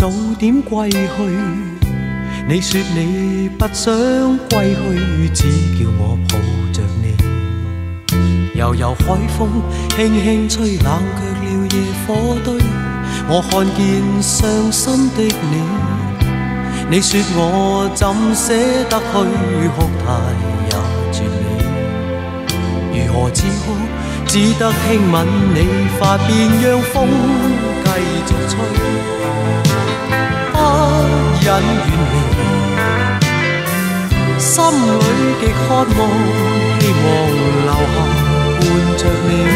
早點歸去。你說你不想歸去，只叫我抱着你。悠悠海風輕輕吹，冷卻了野火堆。我看見傷心的你，你說我怎捨得去，哭態也絕美。如何止哭，只得輕吻你髮邊，讓風繼續吹，不忍遠離。心裏極渴望，希望留下伴着你。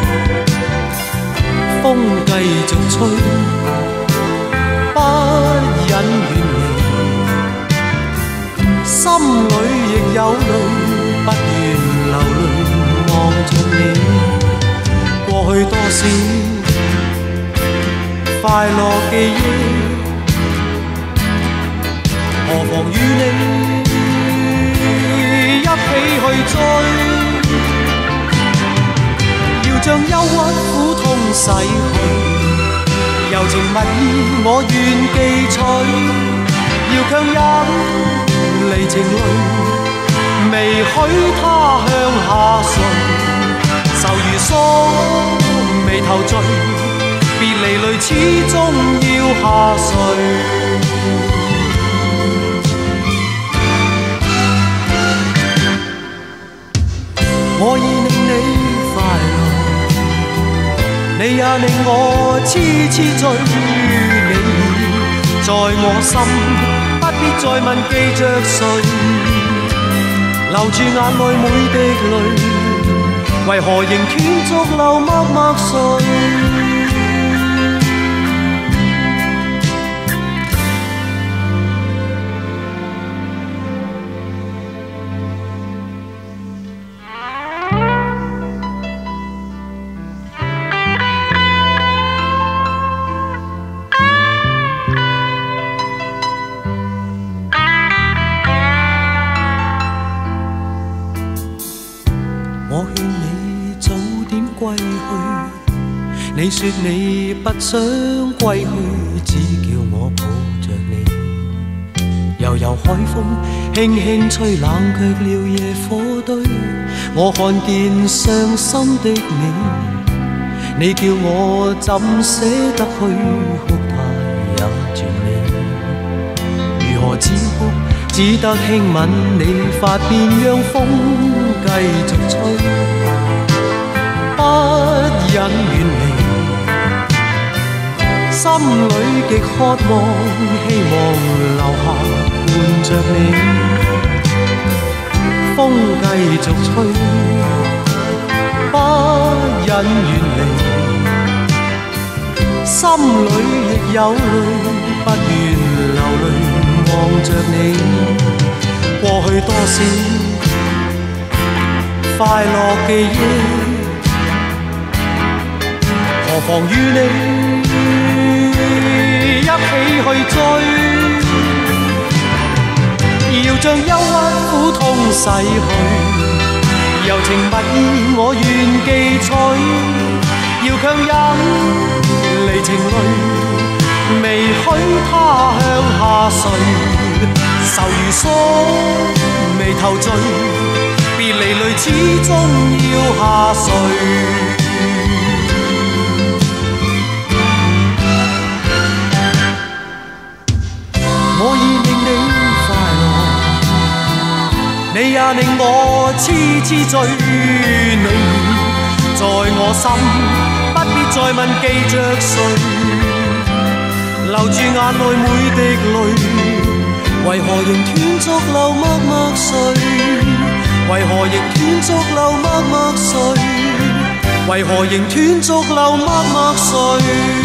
風繼續吹，不忍遠離。心裏亦有淚，不願流淚望着你。過去多少快樂記憶，何妨與你一起去追，要將憂鬱苦痛洗去，柔情蜜意我願記取，要強忍離情淚，未許他向下垂，愁如鎖眉頭聚，別離淚始終要下垂。我已令你快樂，你也令我痴痴醉。你已在我心，不必再問記着誰，留住眼內每滴淚，為何仍斷續流默默睡？我勸你早點歸去，你說你不想歸去，只叫我抱着你。悠悠海風輕輕吹，冷卻了野火堆。我看見傷心的你，你叫我怎捨得去，哭態也絕美。如何止哭，只得輕吻你髮邊，讓風繼續吹，不忍遠離。心裏極渴望，希望留下伴着你。風繼續吹，不忍遠離。心裏亦有淚，不願流淚望着你。過去多少快樂記憶，何妨與你一起去追，要將憂鬱苦痛洗去，柔情蜜意我願記取，要強忍離情淚，未許他向下垂，愁如鎖眉頭聚，別離淚始終要下垂。我已令你快樂，你也令我痴痴醉。你在我心，不必再問記着誰，留住眼內每滴淚，為何仍斷續流默默睡？為何仍斷續流默默睡？為何仍斷續流默默睡？